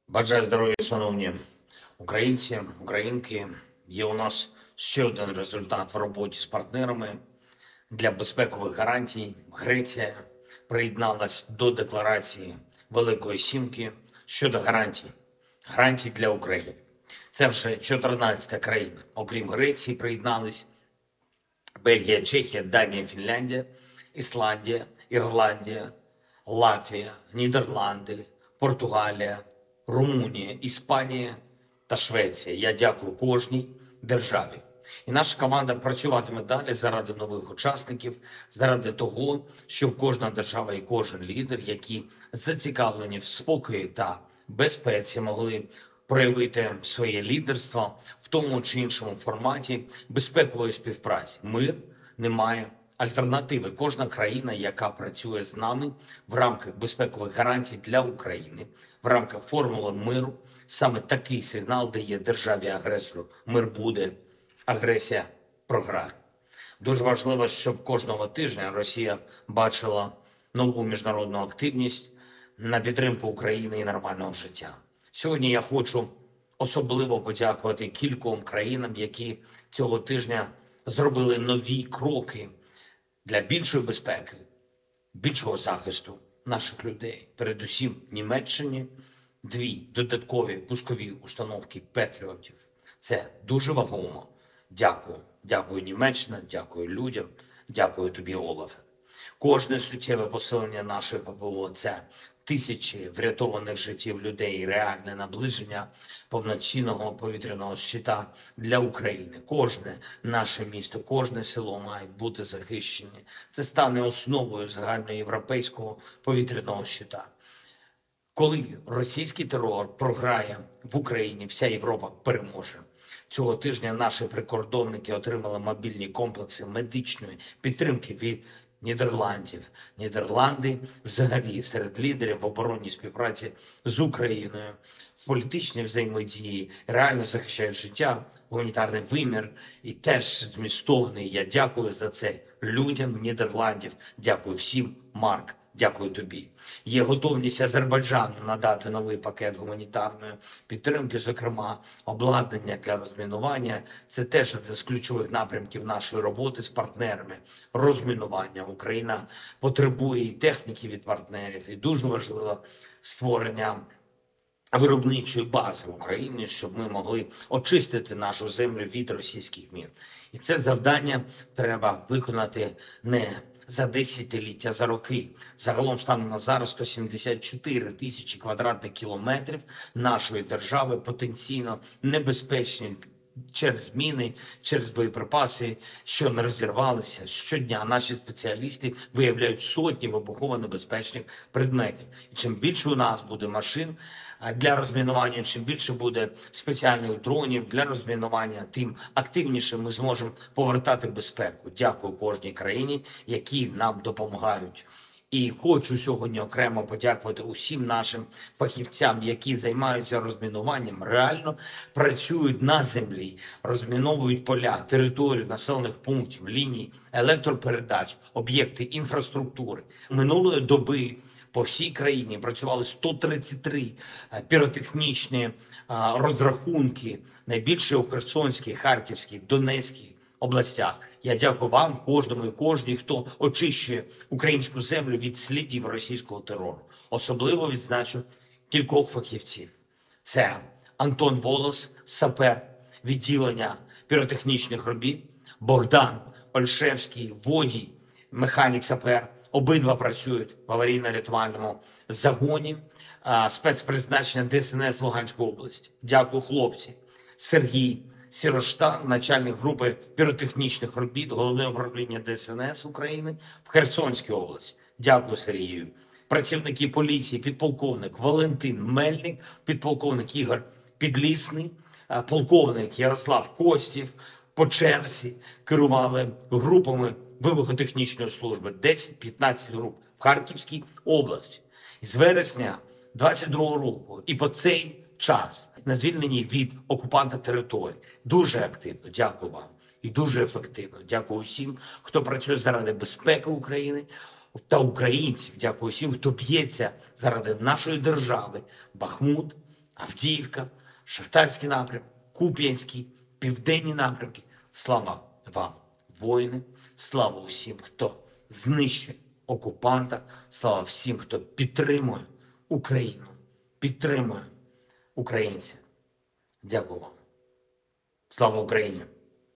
Бажаю здоров'я, шановні українці, українки. Є у нас ще один результат в роботі з партнерами для безпекових гарантій. Греція приєдналась до декларації Великої Сімки щодо гарантій для України. Це вже 14-та країна. Окрім Греції, приєднались Бельгія, Чехія, Данія, Фінляндія, Ісландія, Ірландія, Латвія, Нідерланди, Португалія, Румунія, Іспанія та Швеція. Я дякую кожній державі. І наша команда працюватиме далі заради нових учасників, заради того, щоб кожна держава і кожен лідер, які зацікавлені в спокої та безпеці, могли проявити своє лідерство в тому чи іншому форматі безпекової співпраці. Мир не має альтернативи. Кожна країна, яка працює з нами в рамках безпекових гарантій для України, в рамках формули миру, саме такий сигнал дає державі-агресору. Мир буде, агресія програє. Дуже важливо, щоб кожного тижня Росія бачила нову міжнародну активність на підтримку України і нормального життя. Сьогодні я хочу особливо подякувати кільком країнам, які цього тижня зробили нові кроки для більшої безпеки, більшого захисту наших людей. Передусім Німеччині 2 додаткові пускові установки «Петріотів». Це дуже вагомо. Дякую. Дякую, Німеччина, дякую людям, дякую тобі, Олафе. Кожне суттєве посилення нашої ППО – це тисячі врятованих життів людей і реальне наближення повноцінного повітряного щита для України. Кожне наше місто, кожне село мають бути захищені. Це стане основою загальноєвропейського повітряного щита. Коли російський терор програє в Україні, вся Європа переможе. Цього тижня наші прикордонники отримали мобільні комплекси медичної підтримки від Нідерландів. Нідерланди взагалі серед лідерів в оборонній співпраці з Україною, в політичній взаємодії, реально захищають життя, гуманітарний вимір і теж змістовний. Я дякую за це людям Нідерландів. Дякую всім, Марк. Дякую тобі. Є готовність Азербайджану надати новий пакет гуманітарної підтримки, зокрема обладнання для розмінування. Це теж один з ключових напрямків нашої роботи з партнерами. Розмінування. Україна потребує і техніки від партнерів, і дуже важливо створення виробничої бази в Україні, щоб ми могли очистити нашу землю від російських мін. І це завдання треба виконати не за десятиліття, за роки. Загалом станом на зараз 174 тисячі квадратних кілометрів нашої держави потенційно небезпечні через міни, через боєприпаси, що не розірвалися. Щодня наші спеціалісти виявляють сотні вибухово-небезпечних предметів. І чим більше у нас буде машин для розмінування, чим більше буде спеціальних дронів для розмінування, тим активніше ми зможемо повертати безпеку. Дякую кожній країні, які нам допомагають. І хочу сьогодні окремо подякувати усім нашим фахівцям, які займаються розмінуванням, реально працюють на землі, розміновують поля, територію населених пунктів, ліній, електропередач, об'єкти інфраструктури. Минулої доби по всій країні працювали 133 піротехнічні розрахунки, найбільше у Херсонській, Харківській, Донецькій областях. Я дякую вам, кожному і кожній, хто очищує українську землю від слідів російського терору. Особливо відзначу кількох фахівців. Це Антон Волос, сапер відділення піротехнічних робіт, Богдан Ольшевський, водій, механік-сапер. Обидва працюють в аварійно-рятувальному загоні спецпризначення ДСНС Луганської області. Дякую, хлопці. Сергій Сіроштан, начальник групи піротехнічних робіт, Головне управління ДСНС України в Херсонській області. Дякую, Сергію. Працівники поліції, підполковник Валентин Мельник, підполковник Ігор Підлісний, полковник Ярослав Костів по черзі керували групами вибухотехнічної служби, 10-15 груп в Харківській області. З вересня 22-го року і по цей час на звільненні від окупанта території. Дуже активно, дякую вам. І дуже ефективно. Дякую всім, хто працює заради безпеки України та українців. Дякую всім, хто б'ється заради нашої держави. Бахмут, Авдіївка, Шахтарський напрям, Куп'янський, південні напрямки. Слава вам, воїни! Слава усім, хто знищує окупанта! Слава всім, хто підтримує Україну, підтримує українців. Дякую вам. Слава Україні!